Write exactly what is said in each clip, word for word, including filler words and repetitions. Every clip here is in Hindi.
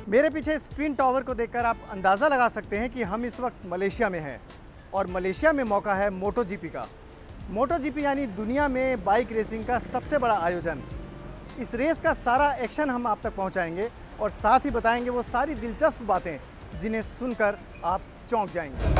मेरे पीछे इस ट्विन टावर को देखकर आप अंदाज़ा लगा सकते हैं कि हम इस वक्त मलेशिया में हैं और मलेशिया में मौका है मोटो जीपी का। मोटो जीपी यानी दुनिया में बाइक रेसिंग का सबसे बड़ा आयोजन। इस रेस का सारा एक्शन हम आप तक पहुंचाएंगे और साथ ही बताएंगे वो सारी दिलचस्प बातें जिन्हें सुनकर आप चौंक जाएंगे।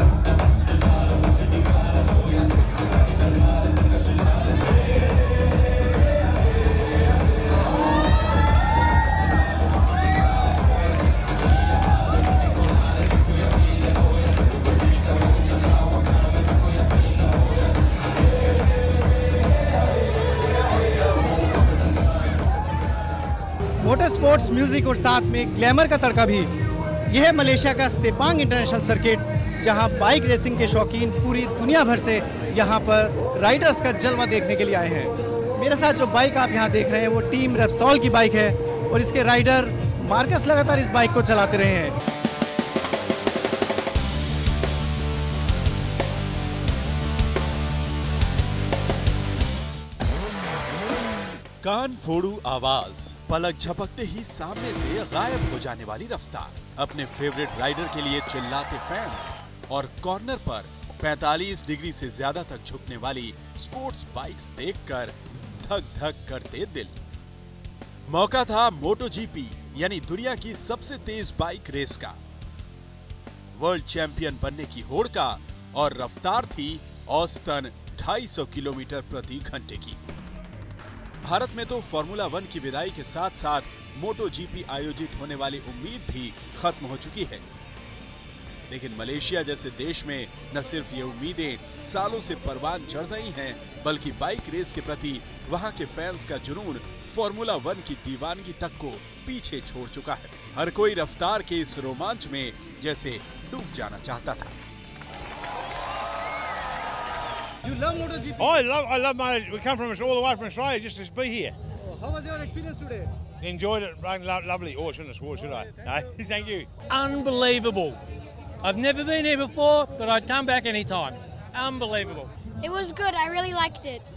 मोटर स्पोर्ट्स, म्यूजिक और साथ में ग्लैमर का तड़का भी। यह है मलेशिया का सेपांग इंटरनेशनल सर्किट, जहां बाइक रेसिंग के शौकीन पूरी दुनिया भर से यहां पर राइडर्स का जलवा देखने के लिए आए हैं। मेरे साथ जो बाइक आप यहां देख रहे हैं वो टीम रेप्सोल की बाइक है और इसके राइडर मार्कस लगातार इस बाइक को चलाते रहे हैं। कान फोड़ू आवाज, पलक झपकते ही सामने से गायब हो जाने वाली रफ्तार, अपने फेवरेट राइडर के लिए चिल्लाते फैंस और कॉर्नर पर पैंतालीस डिग्री से ज्यादा तक झुकने वाली स्पोर्ट्स बाइक्स देखकर धक धक करते दिल। मौका था मोटो जीपी यानी दुनिया की सबसे तेज बाइक रेस का। वर्ल्ड चैंपियन बनने की होड़ का और रफ्तार थी औसतन ढाई सौ किलोमीटर प्रति घंटे की। भारत में तो फॉर्मूला वन की विदाई के साथ साथ मोटो जीपी आयोजित होने वाली उम्मीद भी खत्म हो चुकी है, लेकिन मलेशिया जैसे देश में न सिर्फ ये उम्मीदें सालों से परवान चढ़ रही हैं, बल्कि बाइक रेस के प्रति वहां के फैंस का जुनून फॉर्मूला वन की दीवानगी तक को पीछे छोड़ चुका है। हर कोई रफ्तार के इस रोमांच में जैसे डूब जाना चाहता था। You love MotoGP? Oh, I love, I love my. We come from all the way from Australia just to be here. Oh, how was your experience today? Enjoyed it, right? lo- Lovely. Oh, I shouldn't have swore, should I? No, thank you. Unbelievable. I've never been here before, but I'd come back anytime. Unbelievable. It was good. I really liked it.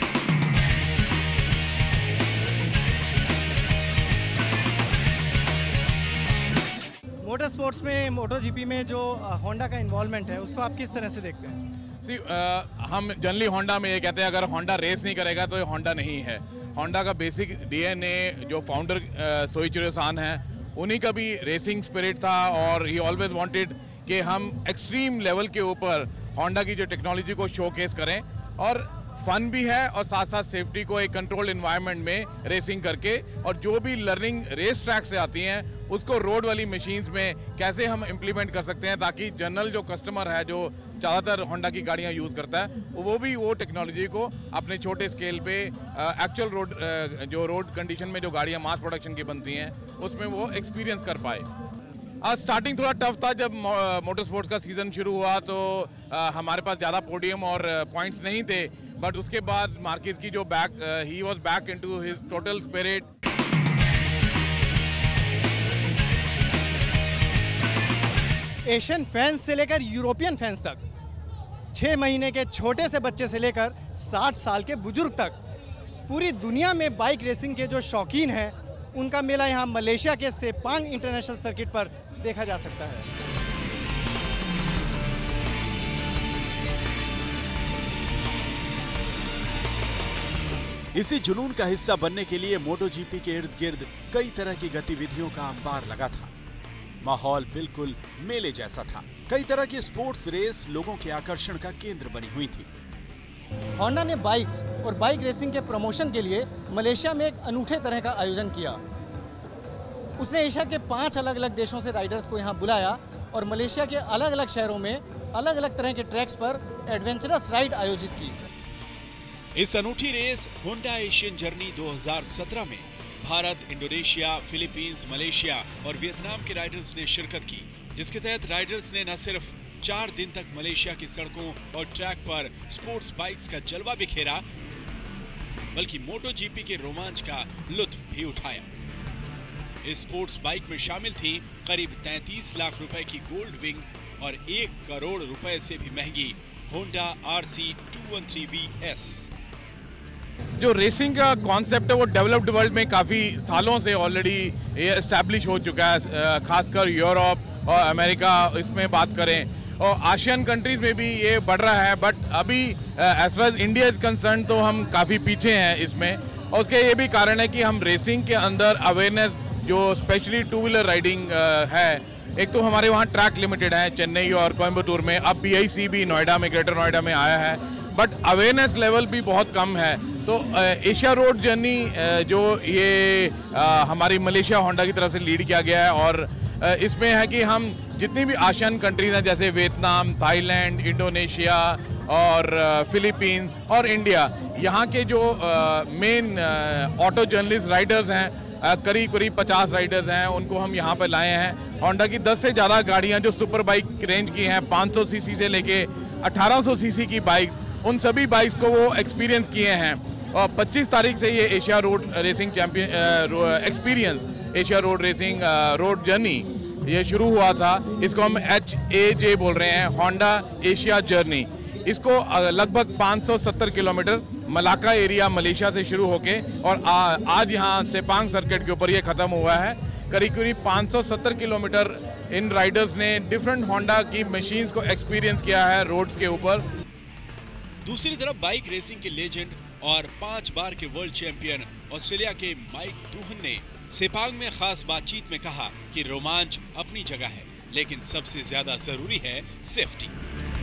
Motor sports में, मोटो जीपी में जो होंडा का इन्वॉल्वमेंट है उसको आप किस तरह से देखते हैं? See, uh, हम जनरली होंडा में ये कहते हैं अगर होंडा रेस नहीं करेगा तो ये होंडा नहीं है। होंडा का बेसिक डीएनए जो फाउंडर सोइचिरो सान है उन्हीं का भी रेसिंग स्पिरिट था और ही ऑलवेज वांटेड कि हम एक्सट्रीम लेवल के ऊपर होंडा की जो टेक्नोलॉजी को शोकेस करें और फन भी है और साथ साथ सेफ्टी को एक कंट्रोल्ड एनवायरनमेंट में रेसिंग करके और जो भी लर्निंग रेस ट्रैक से आती हैं उसको रोड वाली मशीन्स में कैसे हम इम्प्लीमेंट कर सकते हैं ताकि जनरल जो कस्टमर है जो ज़्यादातर होंडा की गाड़ियां यूज़ करता है वो भी वो टेक्नोलॉजी को अपने छोटे स्केल पे एक्चुअल रोड जो रोड कंडीशन में जो गाड़ियां मास प्रोडक्शन की बनती हैं उसमें वो एक्सपीरियंस कर पाए। आज स्टार्टिंग थोड़ा टफ था जब मोटर स्पोर्ट्स का सीज़न शुरू हुआ तो आ, हमारे पास ज़्यादा पोडियम और पॉइंट्स नहीं थे, बट उसके बाद मार्केस की जो बैक ही was back into his total spirit. Asian fans से लेकर यूरोपियन फैंस तक, छः महीने के छोटे से बच्चे से लेकर साठ साल के बुजुर्ग तक, पूरी दुनिया में बाइक रेसिंग के जो शौकीन हैं उनका मेला यहाँ मलेशिया के सेपांग इंटरनेशनल सर्किट पर देखा जा सकता है। इसी जुनून का हिस्सा बनने के लिए मोटो जीपी के इर्द गिर्द कई तरह की गतिविधियों का अंबार लगा था। माहौल बिल्कुल मेले जैसा था। कई तरह की स्पोर्ट्स रेस लोगों के आकर्षण का केंद्र बनी हुई थी। होंडा ने बाइक्स और बाइक रेसिंग के प्रमोशन के लिए मलेशिया में एक अनूठे तरह का आयोजन किया। उसने एशिया के पांच अलग अलग देशों से राइडर्स को यहाँ बुलाया और मलेशिया के अलग अलग शहरों में अलग अलग तरह के ट्रैक्स पर एडवेंचरस राइड आयोजित की। इस अनूठी रेस होंडा एशियन जर्नी दो हज़ार सत्रह में भारत, इंडोनेशिया, फिलीपींस, मलेशिया और वियतनाम के राइडर्स ने शिरकत की, जिसके तहत राइडर्स ने न सिर्फ चार दिन तक मलेशिया की सड़कों और ट्रैक पर स्पोर्ट्स बाइक्स का जलवा बिखेरा, बल्कि मोटो जीपी के रोमांच का लुत्फ भी उठाया। इस स्पोर्ट्स बाइक में शामिल थी करीब तैंतीस लाख रुपए की गोल्ड विंग और एक करोड़ रुपए से भी महंगी Honda R C two one three V S. जो रेसिंग का कॉन्सेप्ट है वो डेवलप्ड वर्ल्ड में काफ़ी सालों से ऑलरेडी ये इस्टेब्लिश हो चुका है, खासकर यूरोप और अमेरिका इसमें बात करें, और आशियन कंट्रीज़ में भी ये बढ़ रहा है। बट अभी as far as India is concern तो हम काफ़ी पीछे हैं इसमें, और उसके ये भी कारण है कि हम रेसिंग के अंदर अवेयरनेस जो स्पेशली टू व्हीलर राइडिंग है, एक तो हमारे वहाँ ट्रैक लिमिटेड है चेन्नई और कोयम्बटूर में, अब बी आई सी भी नोएडा में, ग्रेटर नोएडा में आया है, बट अवेयरनेस लेवल भी बहुत कम है। तो एशिया रोड जर्नी जो ये आ, हमारी मलेशिया होंडा की तरफ से लीड किया गया है, और आ, इसमें है कि हम जितनी भी आशियान कंट्रीज हैं जैसे वियतनाम, थाईलैंड, इंडोनेशिया और फिलीपींस और इंडिया, यहाँ के जो मेन ऑटो जर्नलिस्ट राइडर्स हैं, करीब करीब पचास राइडर्स हैं, उनको हम यहाँ पर लाए हैं। होंडा की दस से ज़्यादा गाड़ियाँ जो सुपर बाइक रेंज की हैं, पाँच सौ सीसी से लेके अठारह सौ सीसी की बाइक्स, उन सभी बाइक्स को वो एक्सपीरियंस किए हैं। और पच्चीस तारीख से ये Asia road racing champion experience, Asia road racing road journey ये शुरू हुआ था। इसको हम एच ए जे बोल रहे हैं, होंडा एशिया जर्नी। इसको लगभग पाँच सौ सत्तर किलोमीटर मलाका एरिया मलेशिया से शुरू होके और आ, आज यहाँ सेपांग सर्किट के ऊपर ये ख़त्म हुआ है। करीब करीब पाँच सौ सत्तर किलोमीटर इन राइडर्स ने डिफरेंट होंडा की मशीन्स को एक्सपीरियंस किया है रोड्स के ऊपर। दूसरी तरफ बाइक रेसिंग के लेजेंड और पांच बार के वर्ल्ड चैंपियन ऑस्ट्रेलिया के माइक डूहन ने सेपांग में खास बातचीत में कहा कि रोमांच अपनी जगह है, लेकिन सबसे ज्यादा जरूरी है safety.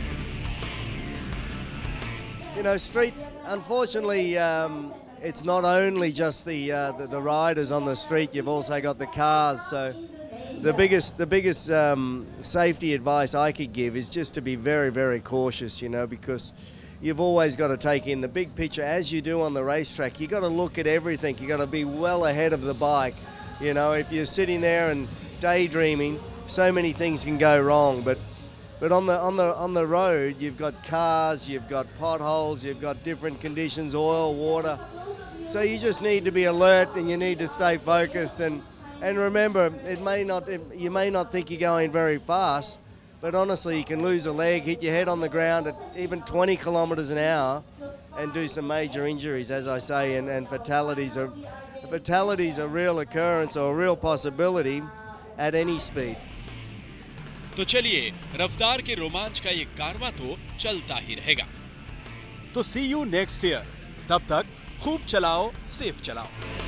You know, street, unfortunately, um, it's not only just the, uh, the the riders on the street. You've also got the cars. So, the biggest the biggest um, safety advice I could give is just to be very very cautious. You know, because you've always got to take in the big picture as you do on the racetrack. You got to look at everything. You got to be well ahead of the bike. You know, if you're sitting there and daydreaming, so many things can go wrong. But But on the on the on the road, you've got cars, you've got potholes, you've got different conditions, oil, water. So you just need to be alert and you need to stay focused. And and remember, it may not it, you may not think you're going very fast, but honestly, you can lose a leg, hit your head on the ground at even twenty kilometres an hour, and do some major injuries, as I say. And, and fatalities are fatalities are real occurrence or a real possibility at any speed. तो चलिए, रफ्तार के रोमांच का ये कारवां तो चलता ही रहेगा। तो सी यू नेक्स्ट ईयर, तब तक खूब चलाओ, सेफ चलाओ।